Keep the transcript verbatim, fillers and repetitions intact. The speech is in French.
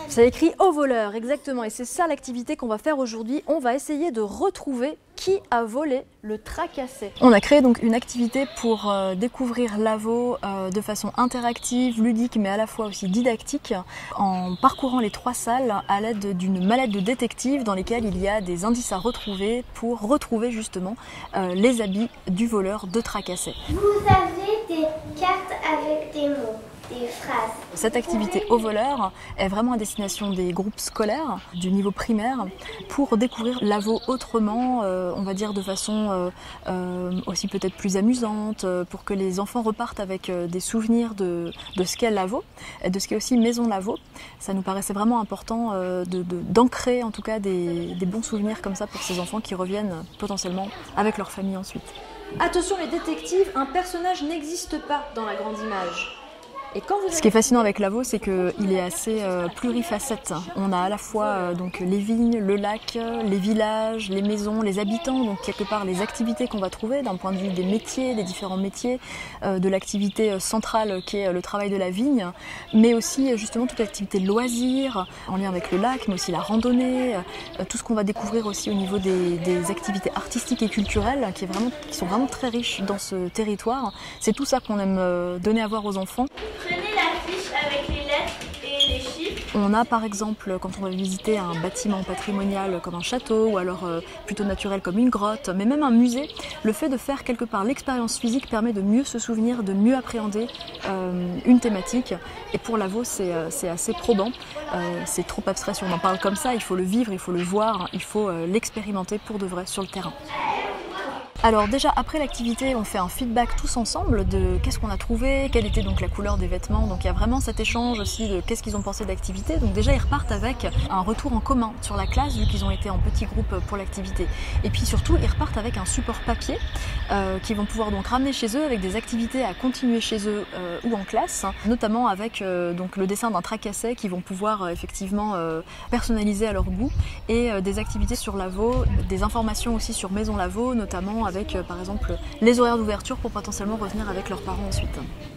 C'est écrit au voleur, exactement, et c'est ça l'activité qu'on va faire aujourd'hui. On va essayer de retrouver qui a volé le tracassé. On a créé donc une activité pour euh, découvrir Lavaux euh, de façon interactive, ludique, mais à la fois aussi didactique, en parcourant les trois salles à l'aide d'une mallette de détective dans lesquelles il y a des indices à retrouver pour retrouver justement euh, les habits du voleur de tracassé. Vous avez des cartes avec des mots. Des phrases. Cette activité au voleur est vraiment à destination des groupes scolaires du niveau primaire pour découvrir Lavaux autrement, euh, on va dire de façon euh, euh, aussi peut-être plus amusante, euh, pour que les enfants repartent avec euh, des souvenirs de, de ce qu'est Lavaux et de ce qu'est aussi Maison Lavaux. Ça nous paraissait vraiment important euh, de, de, d'ancrer en tout cas des, des bons souvenirs comme ça pour ces enfants qui reviennent potentiellement avec leur famille ensuite. Attention les détectives, un personnage n'existe pas dans la grande image. Et quand vous... Ce qui est fascinant avec Lavaux, c'est qu'il est assez euh, plurifacette. On a à la fois euh, donc, les vignes, le lac, les villages, les maisons, les habitants, donc quelque part les activités qu'on va trouver d'un point de vue des métiers, des différents métiers, euh, de l'activité centrale qui est le travail de la vigne, mais aussi justement toute l'activité loisirs en lien avec le lac, mais aussi la randonnée, euh, tout ce qu'on va découvrir aussi au niveau des, des activités artistiques et culturelles qui, est vraiment, qui sont vraiment très riches dans ce territoire. C'est tout ça qu'on aime euh, donner à voir aux enfants. Prenez la fiche avec les lettres et les chiffres. On a par exemple, quand on va visiter un bâtiment patrimonial comme un château ou alors euh, plutôt naturel comme une grotte, mais même un musée, le fait de faire quelque part l'expérience physique permet de mieux se souvenir, de mieux appréhender euh, une thématique. Et pour Lavaux, c'est, euh, c'est assez probant. Euh, c'est trop abstrait si on en parle comme ça, il faut le vivre, il faut le voir, il faut euh, l'expérimenter pour de vrai sur le terrain. Alors déjà après l'activité, on fait un feedback tous ensemble de qu'est-ce qu'on a trouvé, quelle était donc la couleur des vêtements. Donc il y a vraiment cet échange aussi de qu'est-ce qu'ils ont pensé d'activité. Donc déjà ils repartent avec un retour en commun sur la classe vu qu'ils ont été en petits groupes pour l'activité. Et puis surtout ils repartent avec un support papier euh, qu'ils vont pouvoir donc ramener chez eux avec des activités à continuer chez eux euh, ou en classe, notamment avec euh, donc le dessin d'un tracassé qu'ils vont pouvoir euh, effectivement euh, personnaliser à leur goût et euh, des activités sur Lavaux, des informations aussi sur Maison Lavaux, notamment avec avec euh, par exemple les horaires d'ouverture pour potentiellement revenir avec leurs parents ensuite.